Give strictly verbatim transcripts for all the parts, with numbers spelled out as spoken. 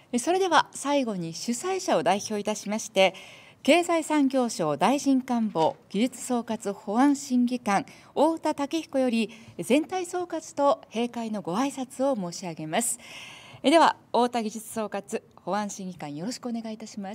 それでは最後に主催者を代表いたしまして、経済産業省大臣官房技術総括保安審議官太田武彦より全体総括と閉会のご挨拶を申し上げます。では太田技術総括保安審議官、よろしくお願いいたします。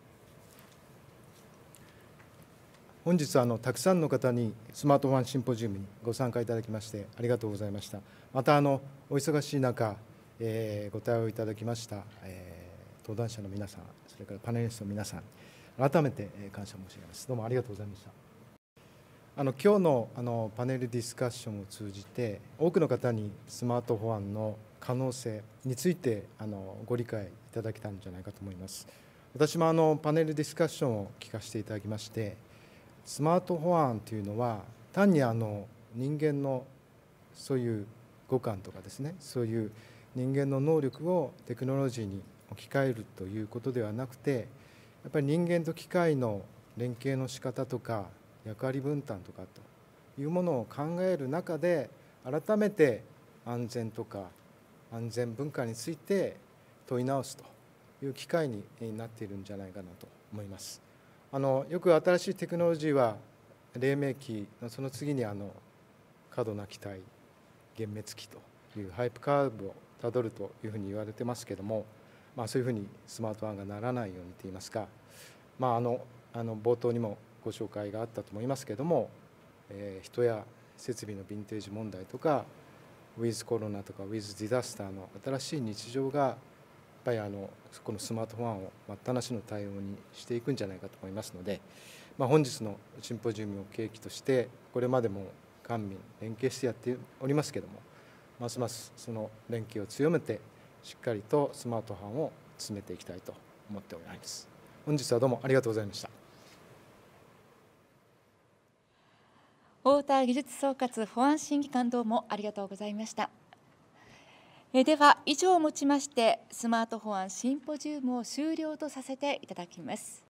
本日あのたくさんの方にスマートフォンシンポジウムにご参加いただきましてありがとうございました。またあのお忙しい中、えー、ご対応いただきました、えー、登壇者の皆さん、それからパネリストの皆さん、改めて感謝申し上げます。どうもありがとうございました。あの今日のあのパネルディスカッションを通じて、多くの方にスマートフォンの可能性についてあのご理解いただけたんじゃないかと思います。私もあのパネルディスカッションを聞かせていただきまして、スマートフォンというのは単にあの人間のそういう五感とかですね、そういう人間の能力をテクノロジーに置き換えるということではなくて、やっぱり人間と機械の連携の仕方とか役割分担とかというものを考える中で、改めて安全とか安全文化について問い直すという機会になっているんじゃないかなと思います。あのよく新しいテクノロジーは黎明期のその次にあの過度な期待幻滅期というハイプカーブをたどるというふうに言われてますけども、まあ、そういうふうにスマートフォンがならないようにといいますか、まあ、あのあの冒頭にもご紹介があったと思いますけれども、えー、人や設備のヴィンテージ問題とかウィズコロナとかウィズディザスターの新しい日常がやっぱりあのこのスマートフォンを待ったなしの対応にしていくんじゃないかと思いますので、まあ、本日のシンポジウムを契機としてこれまでも官民連携してやっておりますけれども、ますますその連携を強めてしっかりとスマートフォンを進めていきたいと思っております。本日はどうもありがとうございました。 太田技術総括保安審議官、どうもありがとうございました。えでは以上をもちましてスマートフォンシンポジウムを終了とさせていただきます。